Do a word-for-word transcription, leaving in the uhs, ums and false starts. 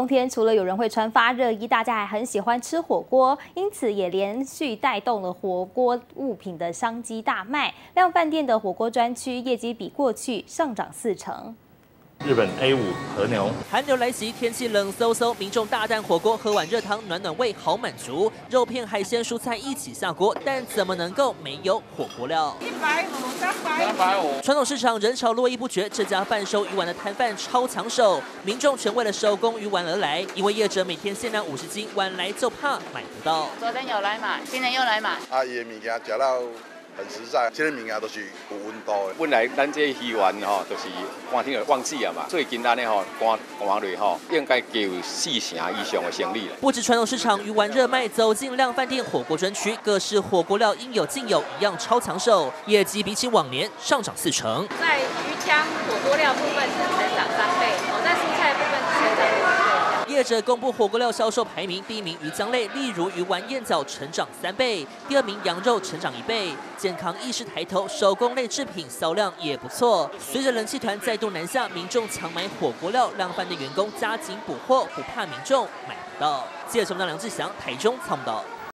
冬天除了有人会穿发热衣，大家还很喜欢吃火锅，因此也连续带动了火锅物品的商机大卖。量饭店的火锅专区业绩比过去上涨四成。 日本 A 五和牛， 寒流来袭，天气冷飕飕，民众大啖火锅，喝碗热汤暖暖胃，好满足。肉片、海鲜、蔬菜一起下锅，但怎么能够没有火锅料？ 一百五，三百三百五。 传统市场人潮络绎不绝，这家贩售鱼丸的摊贩超抢手，民众全为了手工鱼丸而来，因为业者每天限量五十斤，晚来就怕买不到。 昨天有来买，今天又来买。 啊，伊的物件食到。 很实在，这个物件都是有温度的。 本来咱这鱼丸吼，就是寒天就旺季啊嘛，最近咱呢吼寒寒落吼，应该就有四成以上的生意了。 不止传统市场鱼丸热卖，走进量饭店火锅专区，各式火锅料应有尽有，一样超抢手，业绩比起往年上涨四成。 在鱼浆火锅料部分是成长三倍，哦，在蔬菜部分是成长五倍。 业者公布火锅料销售排名，第一名鱼浆类，例如鱼丸、燕饺成长三倍；第二名羊肉成长一倍。健康意识抬头，手工类制品销量也不错。随着冷气团再度南下，民众抢买火锅料，量贩店员工加紧补货，不怕民众买不到。记者陈梁志祥台中采访到。